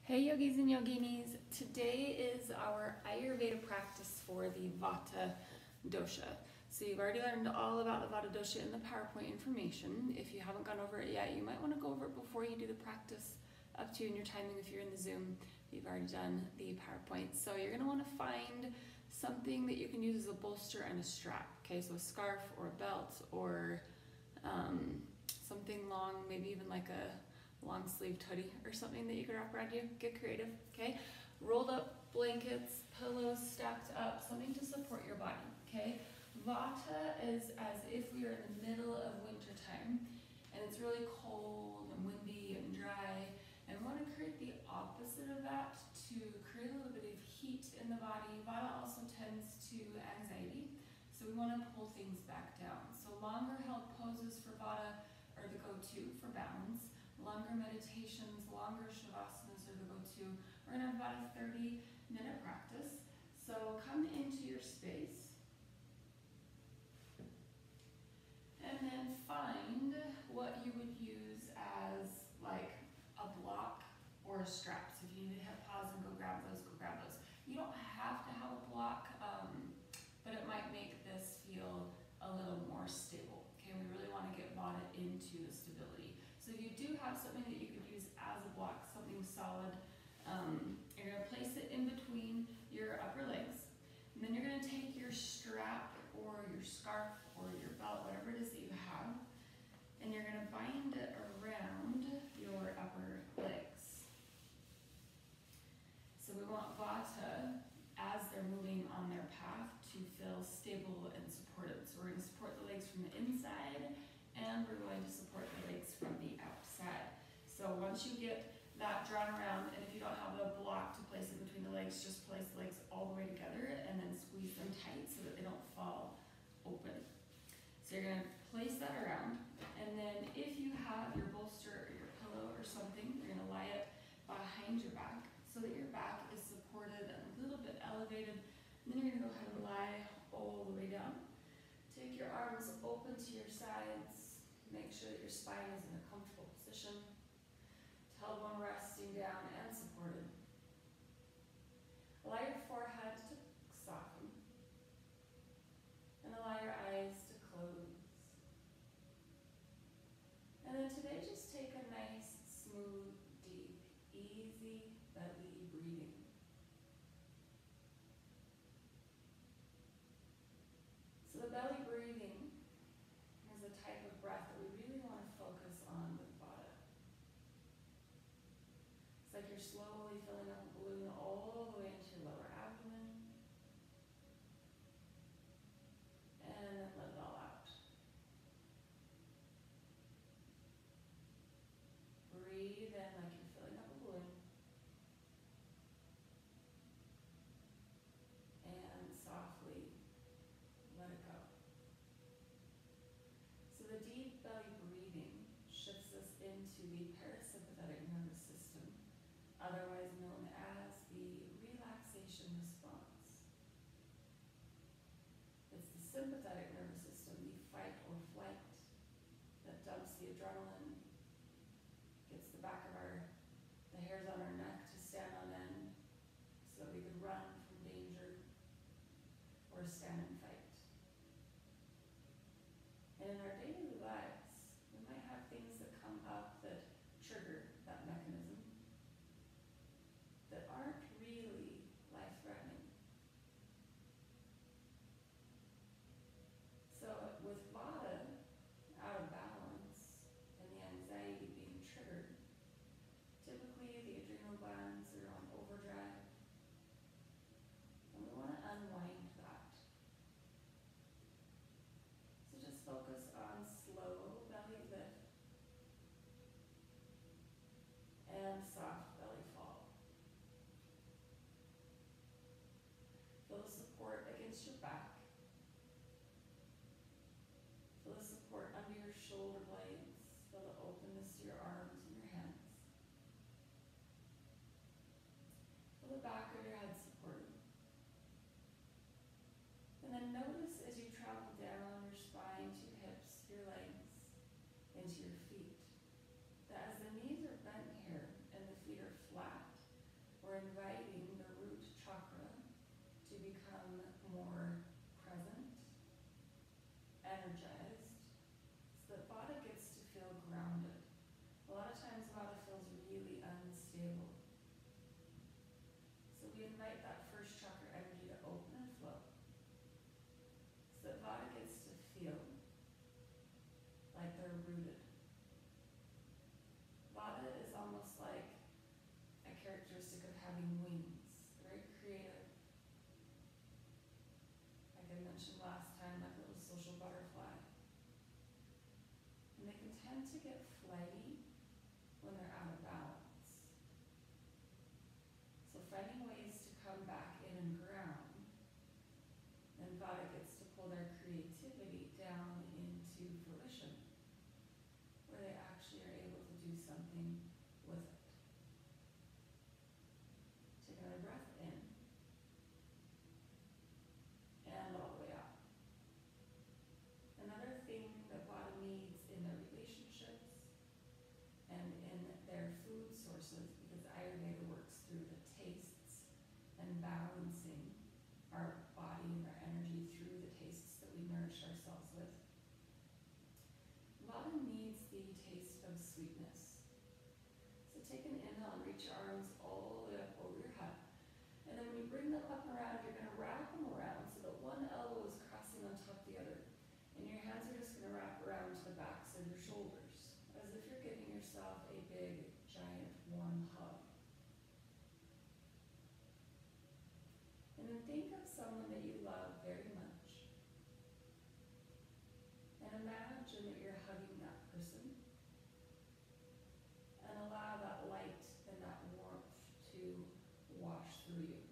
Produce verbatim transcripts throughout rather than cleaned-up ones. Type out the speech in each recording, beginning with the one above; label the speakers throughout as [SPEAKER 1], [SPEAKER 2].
[SPEAKER 1] Hey yogis and yoginis, today is our Ayurveda practice for the Vata Dosha. So you've already learned all about the Vata Dosha in the PowerPoint information. If you haven't gone over it yet, you might want to go over it before you do the practice, up to you and your timing if you're in the Zoom. You've already done the PowerPoint. So you're going to want to find something that you can use as a bolster and a strap. Okay, so a scarf or a belt or um, something long, maybe even like a long sleeved hoodie or something that you could wrap around you. Get creative, okay? Rolled up blankets, pillows stacked up, something to support your body, okay? Vata is as if we are in the middle of winter time and it's really cold and windy and dry, and we want to create the opposite of that to create a little bit of heat in the body. Vata also tends to anxiety, so we want to pull things back down. So longer held poses for Vata are the go-to for balance. Longer meditations, longer shavasana are the go-to. We're going to have about a thirty minute practice. So come into your space and then find what you would use as like a block or a strap. So if you need to have pause and go grab those, go grab those. You don't have to have a block, um, but it might make this feel a little more stable. Okay, we really want to get Vata into the stability. So if you do have something that you could use as a block, something solid, um, you're going to place it in between your upper legs. And then you're going to take your strap or your scarf or your belt, whatever it is that you have, and you're going to bind it around your upper legs. So we want Vata, as they're moving on their path, to feel stable and supported. So we're going to support the legs from the inside, and we're going to support the legs from the outside. So once you get that drawn around, and if you don't have a block to place it between the legs, just place the legs all the way together and then squeeze them tight so that they don't fall open. So you're going to place that around, and then if you have your bolster or your pillow or something, you're going to lie it behind your back so that your back is supported and a little bit elevated. And then you're going to go ahead and lie all the way down. Take your arms open to your sides. Make sure that your spine is in a comfortable position. Tailbone resting down and supported. Allow your forehead to soften. And allow your eyes to close. And then today, just take a nice, smooth, deep, easy belly breathing. So the belly breathing is a type of breath that we really want to focus on with Vata. It's like you're slowly filling up a balloon all the way into your lower abdomen. And then let it all out. Breathe in like you're filling up a balloon. And softly let it go. So the deep belly breathing shifts us into the parasympathetic nervous system, otherwise known as the relaxation response. It's the sympathetic nervous system, the fight or flight, that dumps the adrenaline, gets the back of our, the hairs on our neck to stand on end so that we could run from danger or stand and fight. And in our daily lives, we might have things that come up that trigger that mechanism that aren't really life-threatening. So with Vata out of balance and the anxiety being triggered, typically the adrenal glands are on overdrive, and we want to unwind that. So just focus on slow belly lift and soft belly fall. Feel the support against your back. Feel the support under your shoulder blades. Feel the openness to your arms and your hands. Feel the back of your head supported. And then notice as you travel down your spine to your hips, your legs, into your feet, that as the knees are bent here and the feet stable. So we invite that first chakra energy to open and flow. So that Vata gets to feel like they're rooted. Vata is almost like a characteristic of having wings, very creative. Like I mentioned last time, like a little social butterfly. And they can tend to get flighty when they're out of balance. So finding ways to come back in and ground, then Vata gets to pull their creativity down into fruition, where they actually are able to do something with it. Take another breath in, and all the way out. Another thing that Vata needs in their relationships and in their food sources, because Ayurveda works through the tastes and balancing our body and our energy through the tastes that we nourish ourselves with. Vata needs the taste of sweetness. So take an inhale and reach your arms all the way up over your head. And then when you bring them up and around, you're going to wrap them around so that one elbow is crossing on top of the other. And your hands are just going to wrap around to the backs of your shoulders, as if you're giving yourself a big, giant, warm hug. And then think of someone that you love very much. And imagine that you're hugging that person. And allow that light and that warmth to wash through you.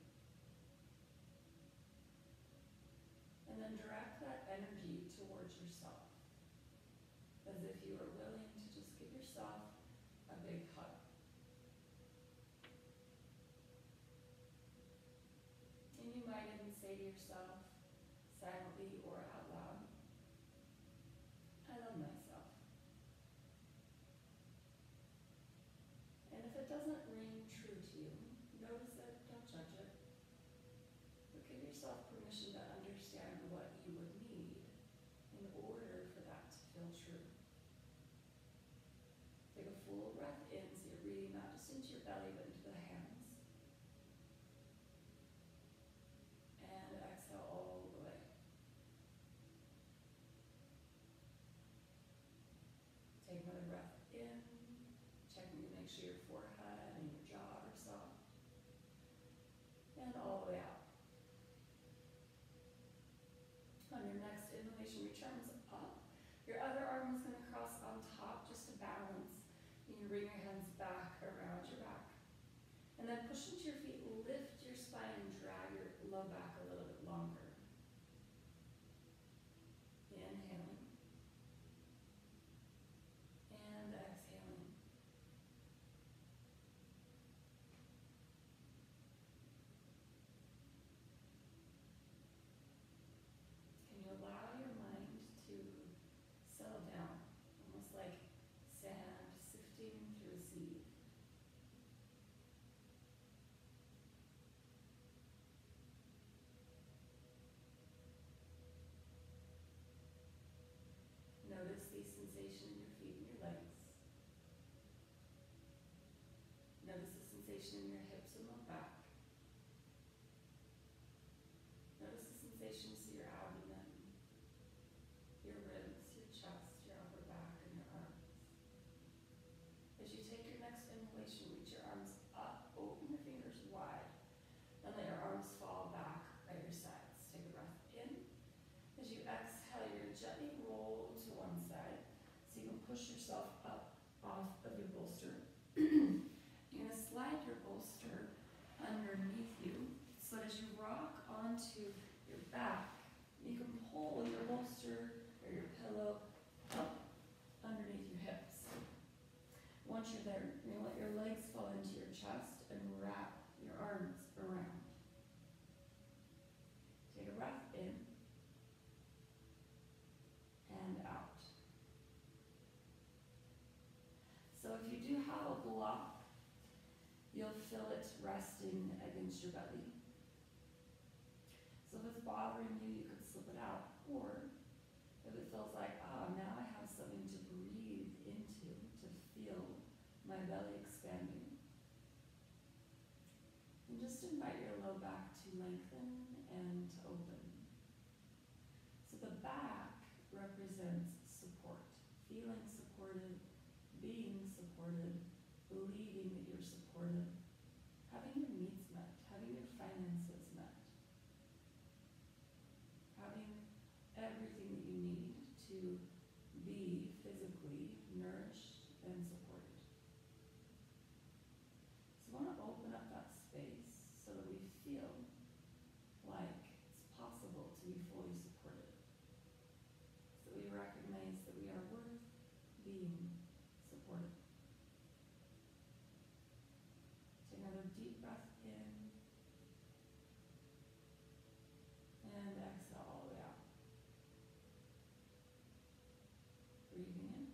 [SPEAKER 1] And then direct that energy towards yourself, as if you are willing to just give yourself a big hug. And you might even say to yourself, silently or out loud, I love myself. And if it doesn't ring true to you, notice it, don't judge it. But give yourself permission to understand what you would need in order for that to feel true. Take a full breath in, so you're breathing not just into your belly, but into the hands. And exhale all the way. Take another breath in, checking to make sure your forehead and your jaw are soft. And all the way out. On your next inhalation, reach your arms up. Your other arm is going to cross on top just to balance. You can bring your hands back around your back. And then push into your feet, lift your spine, and drag your low back a little bit longer. Inhaling. And exhaling. Can you allow your mind to settle down, almost like sand sifting through a sieve? Notice the sensation in your feet and your legs. Notice the sensation in your hips and low back. Notice the sensations to your abdomen, your ribs, your chest, your upper back, and your arms. As you take your next inhalation, reach your arms up, open your fingers wide, and let your arms fall back by your sides. Take a breath in. As you exhale, you're going to gently roll to one side so you can push yourself up off of your bolster. You're going to slide your bolster underneath you so that as you rock onto your back, you can pull your bolster or your pillow up underneath your hips. Once you're there, you're going to let your legs fall into your chest and wrap your arms around. Take a breath in and out. So if you do have a block, you'll feel it resting against your belly. So if it's bothering you, you could slip it out. Or if it feels like, ah, oh, now I have something to breathe into, to feel my belly expanding, to lengthen and to open. So the back represents support, feeling supported, being supported, believing that you're supported, having your needs met, having your finances met, having everything that you need to be physically nourished and supported. So I want to open up that space so that we feel like it's possible to be fully supported. So we recognize that we are worth being supported. Take another deep breath in and exhale all the way out. Breathing in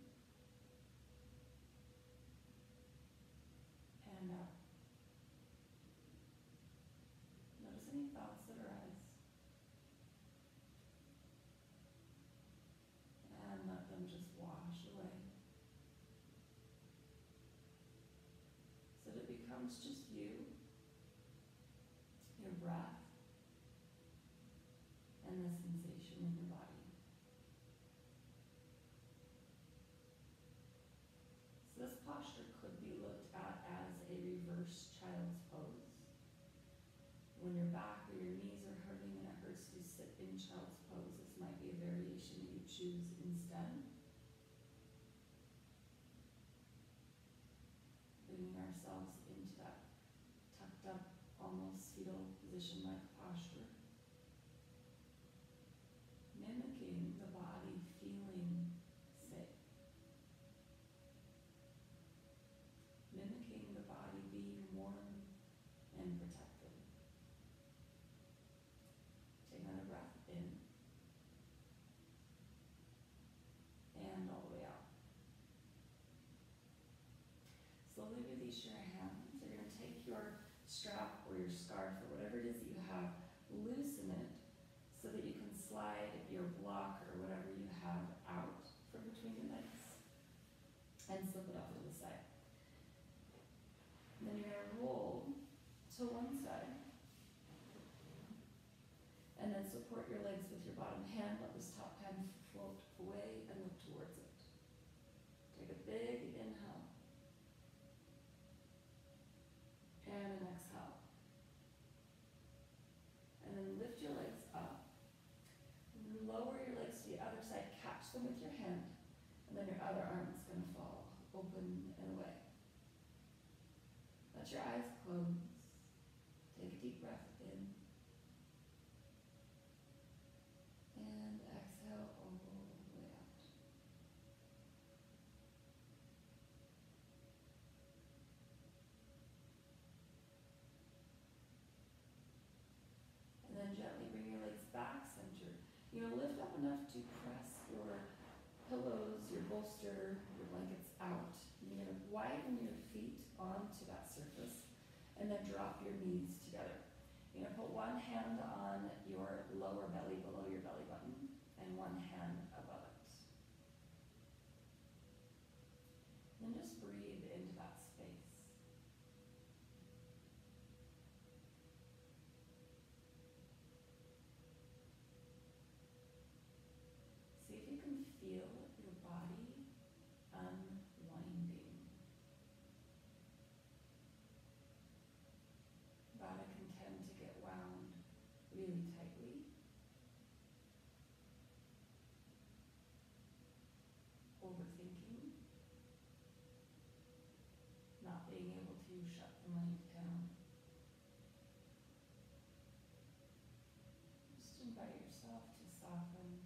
[SPEAKER 1] and out. Notice any thoughts that arise and let them just wash away. So that it becomes just you, your breath, and the sensation in your body. So this posture could be looked at as a reverse child's pose. When your back or your knees are hurting and it hurts to sit in child's pose, this might be a variation that you choose instead. Bringing ourselves into that tucked up, almost fetal position-like posture. Mimicking the body feeling safe. Mimicking the body being warm and protected. Take another breath in and all the way out. Slowly release your hands. You're going to take your strap or your scarf or whatever it is that you have, loosen it so that you can slide your block or whatever you have out from between your legs and slip it off to the side. And then you're going to roll to one side and then support your legs with your bottom hand. Let this top hand float away and look towards it. Take a big inhale and an exhale. And then lift your legs up. Lower your legs to the other side, catch them with your hand, and then your other arm is going to fall open and away. Let your eyes close. Take a deep breath in. And exhale all the way out. And then gently bring your legs back, center. You know, lift up enough to press your pillows, your bolster, your blankets out. You're going to widen your feet onto that surface and then drop your knees together. You're going to put one hand on your lower belly below your belly button and one hand above it. Then just breathe into that space. See if you can feel your body unwinding. Body can tend to get wound really tightly. Overthinking. Not being able to shut the mind down. Just invite yourself to soften.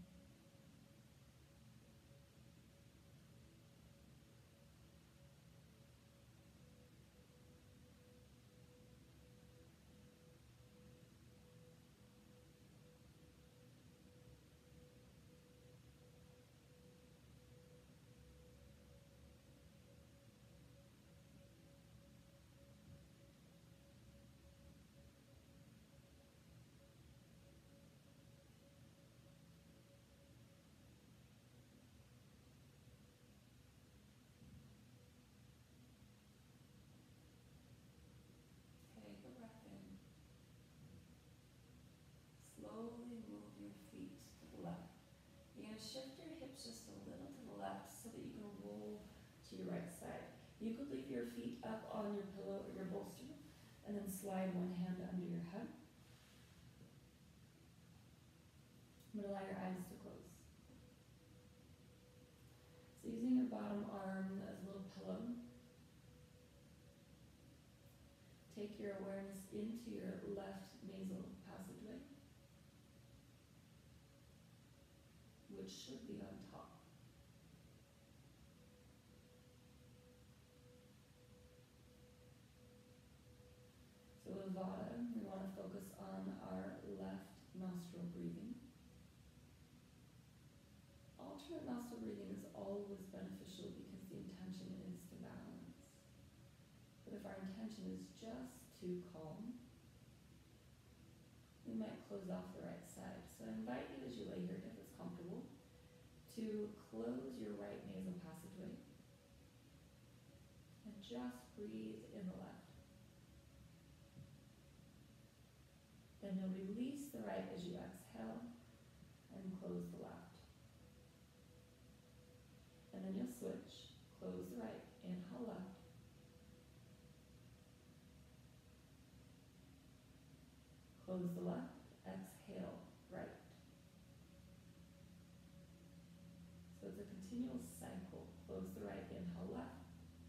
[SPEAKER 1] gonna shift your hips just a little to the left so that you can roll to your right side. You could leave your feet up on your pillow or your bolster and then slide one hand under your head. I'm gonna allow your eyes to close. So using your bottom arm as a little pillow, take your awareness into your left nasal passageway, which should be on top. So with Vata, we want to focus on our left nostril breathing. Alternate nostril breathing is always beneficial because the intention is to balance. But if our intention is just to calm, we might close off the right side. So I invite you as you lay here, if it's comfortable, to close your right nasal passageway and just breathe in the left. Then you'll release the right as you exhale and close the left. And then you'll switch, close the right, inhale left. Close the left, exhale right. So it's a continual cycle. Close the right, inhale left.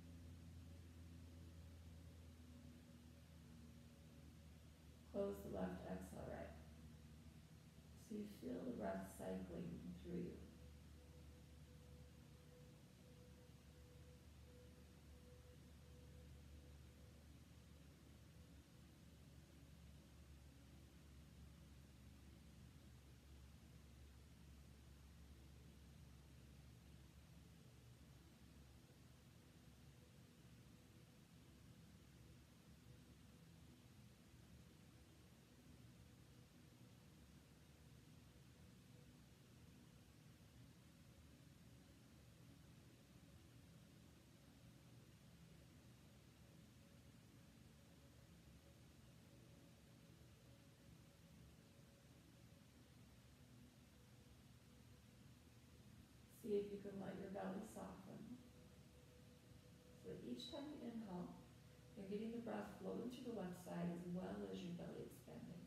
[SPEAKER 1] Close the left, exhale right. So you feel the breath cycling through you. See if you can let your belly soften. So each time you inhale, you're getting the breath flowing to the left side as well as your belly expanding.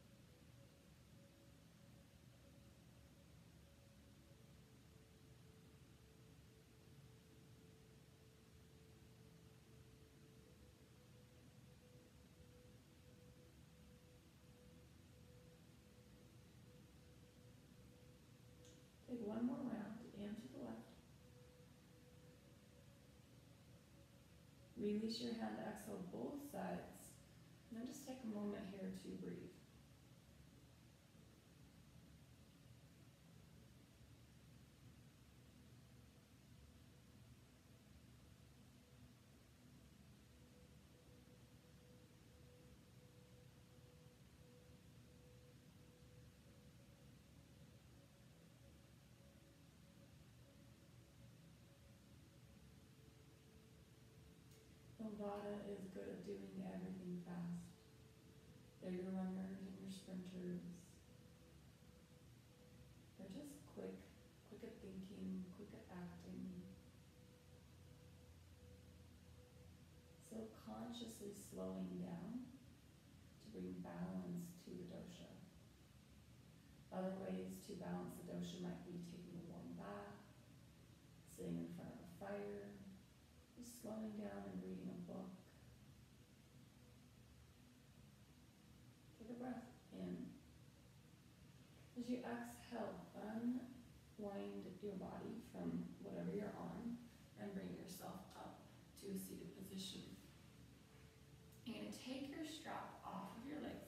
[SPEAKER 1] Take one more round in to the left. Release your hand, exhale both sides. And then just take a moment here to breathe. Vata is good at doing everything fast. They're your runners and your sprinters. They're just quick, quick at thinking, quick at acting. So consciously slowing down to bring balance to the dosha. Other ways to balance the dosha might be taking a warm bath, sitting in front of a fire, just slowing down and reading a book. Take a breath in. As you exhale, unwind your body from whatever you're on and bring yourself up to a seated position. You're going to take your strap off of your legs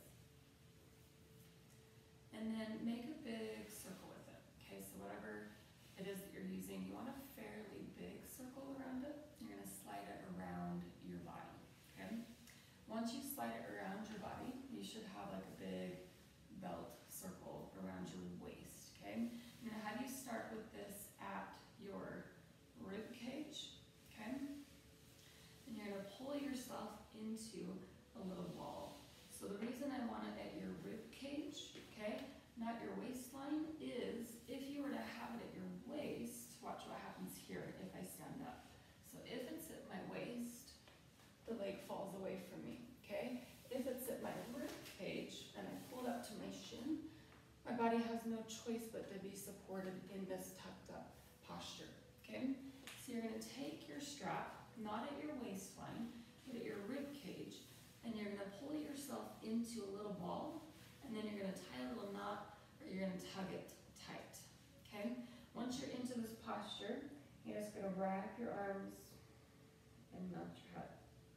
[SPEAKER 1] and then make a big circle with it. Okay, so whatever it is that you're using, you want a fairly big circle around it. You're going to slide it around your body. Okay? Once you slide it around your body, you should have like a big belt circle around your waist. Okay? I'm going to have you start with this at your rib cage. Okay? And you're going to pull yourself into a little ball. So the reason I want it at your rib cage, okay, not your waistline, is if you were to have it at your waist, watch what happens here if I stand up. So if it's at my waist, the leg falls away from me, okay? If it's at my rib cage and I pull it up to my shin, my body has no choice but to be supported in this tucked up posture, okay? So you're gonna take your strap, not at your waistline, but at your rib cage, and you're gonna pull yourself into a little ball, and then you're gonna tie a little knot, or you're gonna tug it tight, okay? Once you're into this posture, you're just gonna wrap your arms and melt your head.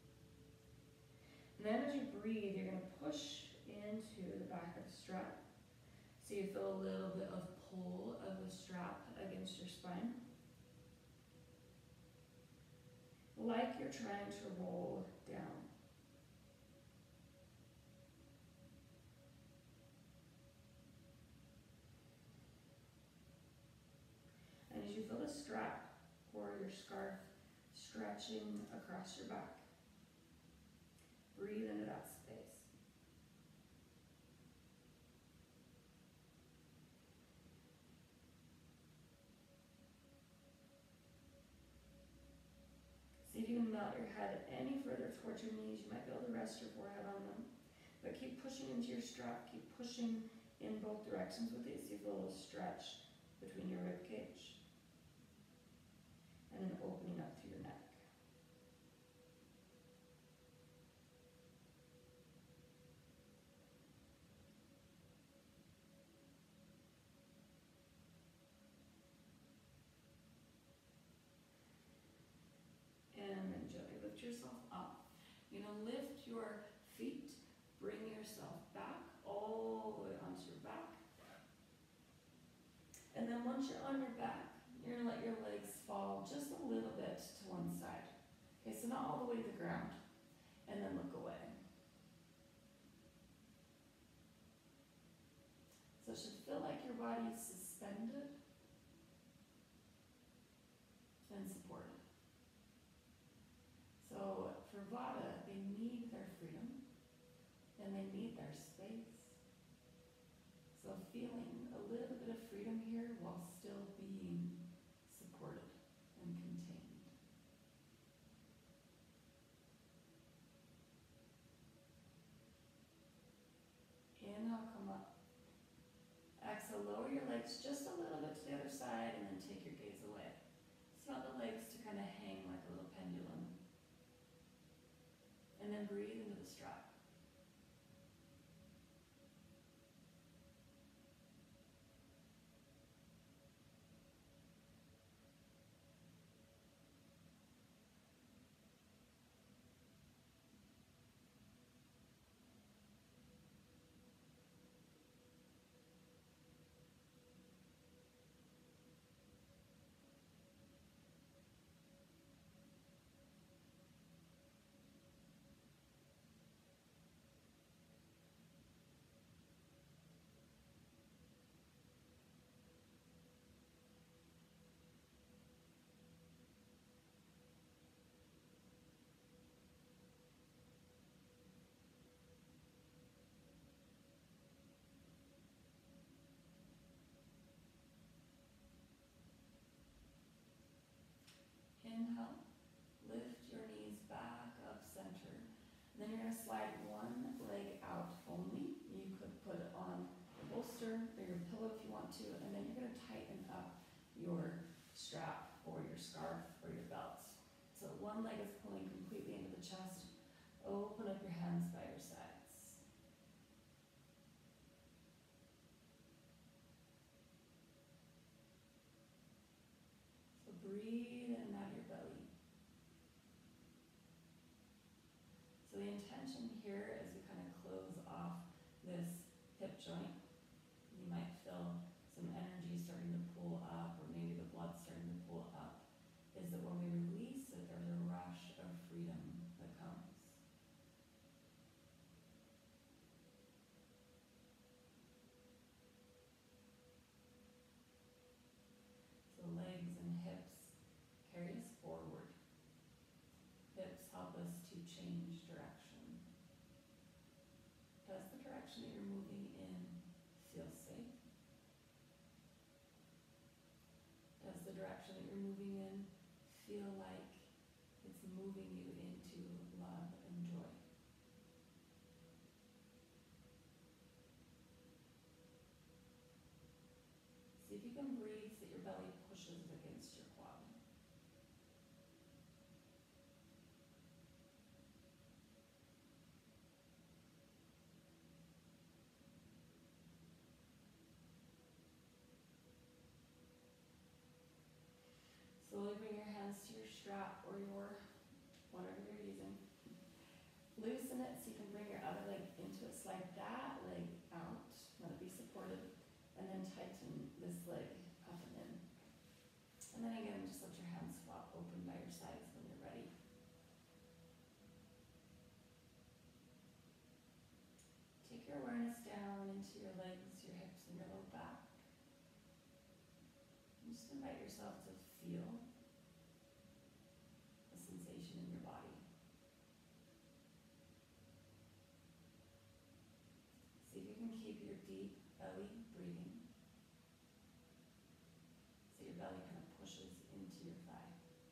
[SPEAKER 1] And then as you breathe, you're gonna push into the back of the strap. So you feel a little bit of pull of the strap against your spine. Like you're trying to roll down. And as you feel the strap or your scarf stretching across your back, breathe into that space. See if you can melt your head any further towards your knees. You might be able to rest your forehead on them. But keep pushing into your strap. Keep pushing in both directions with it. So you feel a little stretch between your rib cage. And then opening up through your neck. And then gently lift yourself up. You're going to lift your feet, bring yourself back all the way onto your back. And then once you're on your back, you're going to let your legs fall just a little bit to one side. Okay, so not all the way to the ground. And then look away. So it should feel like your body is suspended and supported. So for Vata, they need their freedom and they need their space. So feeling a little bit of freedom here while still being supported and contained. Inhale, come up. Exhale, lower your legs just a little bit to the other side and then take your gaze away. So want the legs to kind of hang like a little pendulum. And then breathe into the strap. Inhale, lift your knees back up center. And then you're going to slide one leg out only. You could put it on the bolster or your pillow if you want to. And then you're going to tighten up your strap or your scarf or your belts. So one leg is pulling completely into the chest. Open up your hands by your sides. So breathe in and out of your belly. So the intention here as we kind of close off this hip joint, you might feel some energy starting to pull up, or maybe the blood starting to pull up, is that when we release it, there's a rush of freedom that comes. So legs and hips carry us forward. Hips help us to change direction. Does the direction that you're moving in feel like it's moving you into love and joy. See if you can breathe so that your belly pushes against your quad. Slowly bring your hands to your strap or your, whatever you're using. Loosen it so you can bring your other leg into it. Slide that leg out, let it be supported, and then tighten this leg up and in. And then again, just let your hands flop open by your sides when you're ready. Take your awareness down into your legs, your hips, and your low back. And just invite yourself to feel the sensation in your body. See if you can keep your deep belly breathing. So your belly kind of pushes into your thigh.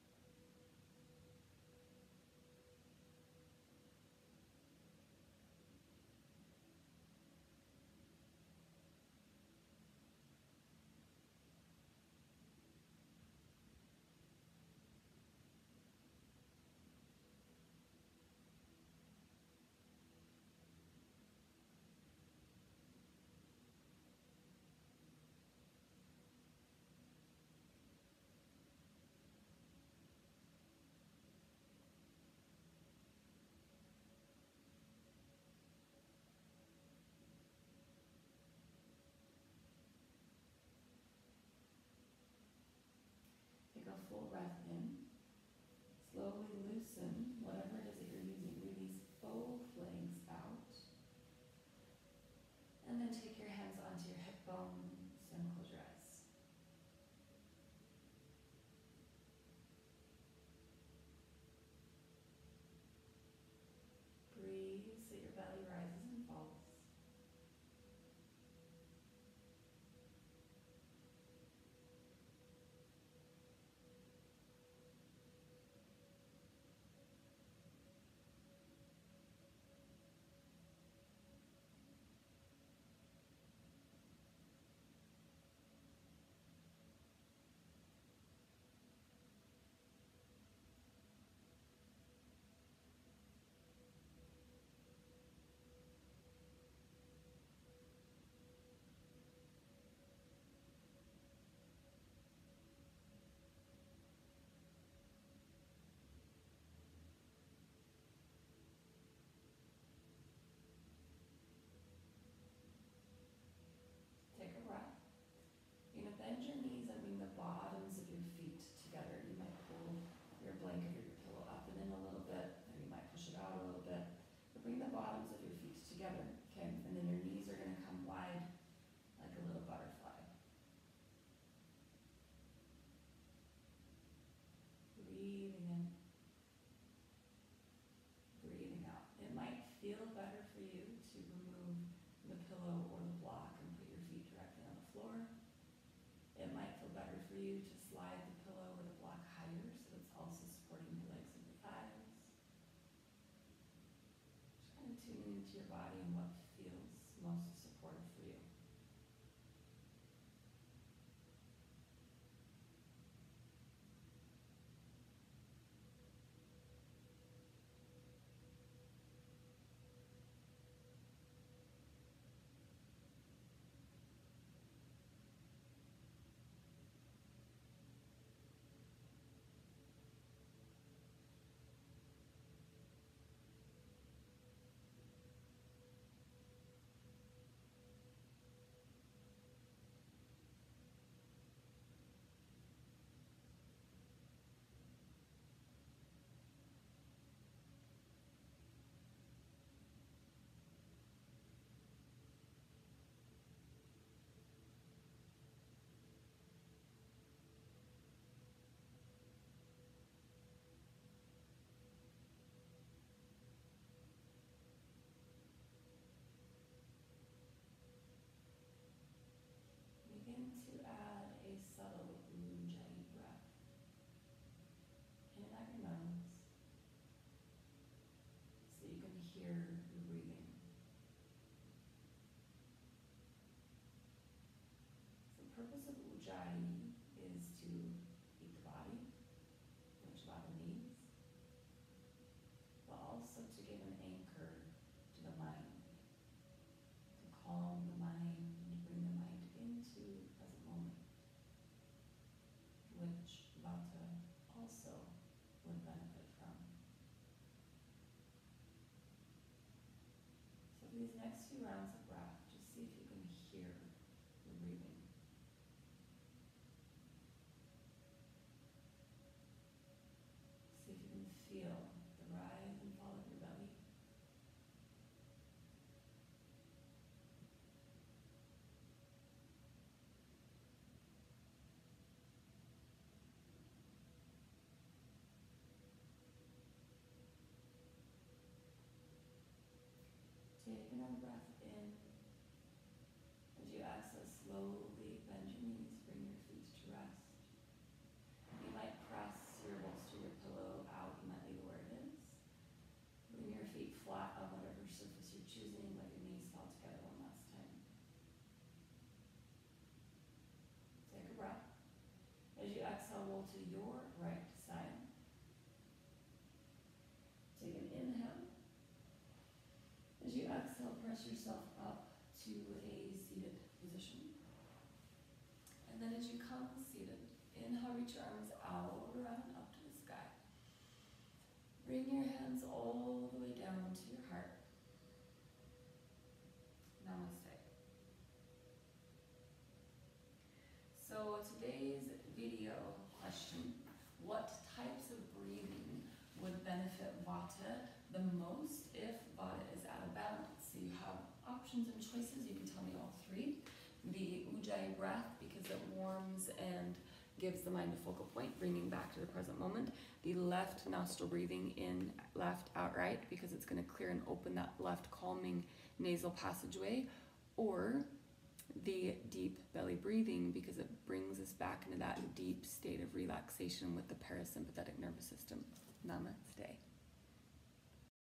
[SPEAKER 1] Take a full breath in. Slowly loosen whatever it is that you're using. Release both legs out. And then take your hands onto your hip bones and close your eyes. Breathe so your belly rises and falls. Take a breath. You're going to bend your knees and bring the bottoms of your feet together. You might pull your blanket or your pillow up and in a little bit, or you might push it out a little bit. But bring the bottoms of your feet together, okay? And then your knees are going to come wide like a little butterfly. Breathing in, breathing out. It might feel better for you to remove the pillow or the block and put your feet directly on the floor. It might feel better for you to slide the pillow or the block higher so it's also supporting your legs and your thighs. Just kind of tuning into your body and what feels most supportive for you. hear your breathing. The purpose of Ujjayi is to heat the body, which Vata needs, but also to give an anchor to the mind, to calm the mind, and bring the mind into the present moment, which Vata also would benefit from. So for these next few rounds of breath, just see if you can hear your breathing. See if you can feel the rise and fall of your belly. Take another breath in. As you exhale, slowly bend your knees, bring your feet to rest. You might press your bolster, your pillow out, you might leave it where it is. Bring your feet flat on whatever surface you're choosing, let your knees fall together one last time. Take a breath. As you exhale, roll to your right side. Take an inhale. As you exhale, press yourself up to a seated position. And then as you come seated, inhale, reach your arms out around up to the sky. Bring your hands all the way down to your heart. Namaste. So today's video question, what types of breathing would benefit Vata the most if Vata is out of balance? So you have options and choices. You can tell me all three. The Ujjayi breath, because it warms and gives the mind a focal point, bringing back to the present moment. The left nostril breathing in, left outright, because it's going to clear and open that left calming nasal passageway. Or the deep belly breathing, because it brings us back into that deep state of relaxation with the parasympathetic nervous system. Namaste.